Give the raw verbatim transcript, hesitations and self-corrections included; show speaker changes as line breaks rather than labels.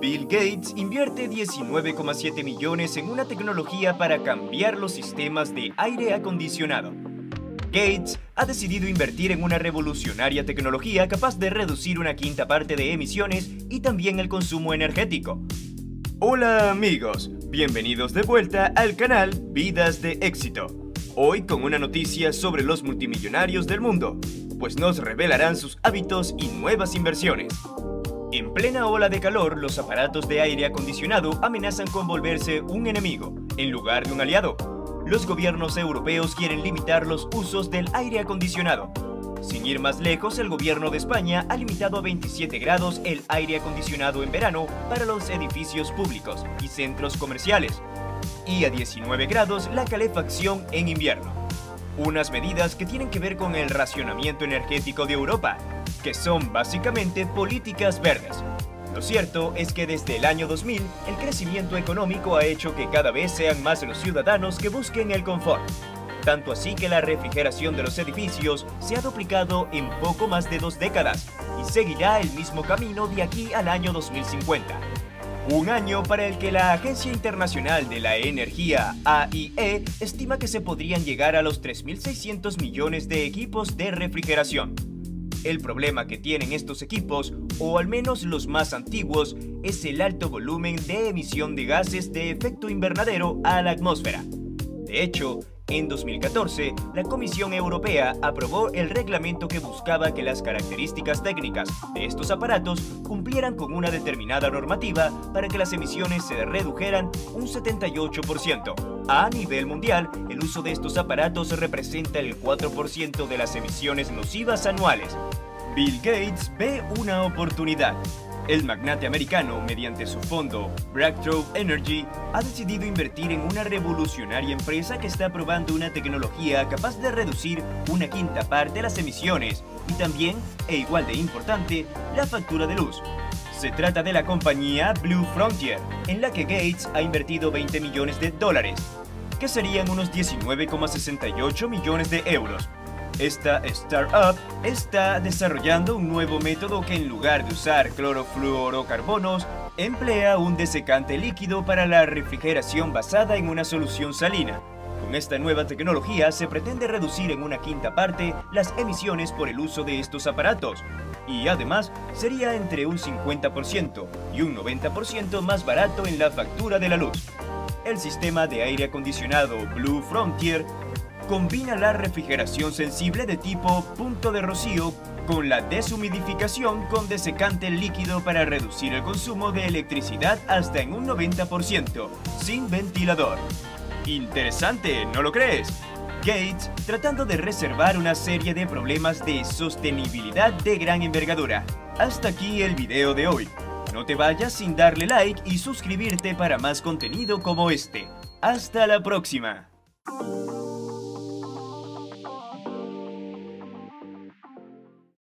Bill Gates invierte diecinueve coma siete millones en una tecnología para cambiar los sistemas de aire acondicionado. Gates ha decidido invertir en una revolucionaria tecnología capaz de reducir una quinta parte de emisiones y también el consumo energético. Hola amigos, bienvenidos de vuelta al canal Vidas de Éxito. Hoy con una noticia sobre los multimillonarios del mundo, pues nos revelarán sus hábitos y nuevas inversiones. En plena ola de calor, los aparatos de aire acondicionado amenazan con volverse un enemigo, en lugar de un aliado. Los gobiernos europeos quieren limitar los usos del aire acondicionado. Sin ir más lejos, el gobierno de España ha limitado a veintisiete grados el aire acondicionado en verano para los edificios públicos y centros comerciales, y a diecinueve grados la calefacción en invierno. Unas medidas que tienen que ver con el racionamiento energético de Europa, que son básicamente políticas verdes. Lo cierto es que desde el año dos mil, el crecimiento económico ha hecho que cada vez sean más los ciudadanos que busquen el confort. Tanto así que la refrigeración de los edificios se ha duplicado en poco más de dos décadas y seguirá el mismo camino de aquí al año dos mil cincuenta. Un año para el que la Agencia Internacional de la Energía, A I E, estima que se podrían llegar a los tres mil seiscientos millones de equipos de refrigeración. El problema que tienen estos equipos, o al menos los más antiguos, es el alto volumen de emisión de gases de efecto invernadero a la atmósfera. De hecho, en dos mil catorce, la Comisión Europea aprobó el reglamento que buscaba que las características técnicas de estos aparatos cumplieran con una determinada normativa para que las emisiones se redujeran un setenta y ocho por ciento. A nivel mundial, el uso de estos aparatos representa el cuatro por ciento de las emisiones nocivas anuales. Bill Gates ve una oportunidad. El magnate americano, mediante su fondo Breakthrough Energy, ha decidido invertir en una revolucionaria empresa que está probando una tecnología capaz de reducir una quinta parte de las emisiones y también, e igual de importante, la factura de luz. Se trata de la compañía Blue Frontier, en la que Gates ha invertido veinte millones de dólares, que serían unos diecinueve coma sesenta y ocho millones de euros. Esta startup está desarrollando un nuevo método que en lugar de usar clorofluorocarbonos, emplea un desecante líquido para la refrigeración basada en una solución salina. Con esta nueva tecnología se pretende reducir en una quinta parte las emisiones por el uso de estos aparatos, y además sería entre un cincuenta por ciento y un noventa por ciento más barato en la factura de la luz. El sistema de aire acondicionado Blue Frontier combina la refrigeración sensible de tipo punto de rocío con la deshumidificación con desecante líquido para reducir el consumo de electricidad hasta en un noventa por ciento, sin ventilador. Interesante, ¿no lo crees? Gates tratando de reservar una serie de problemas de sostenibilidad de gran envergadura. Hasta aquí el video de hoy. No te vayas sin darle like y suscribirte para más contenido como este. ¡Hasta la próxima!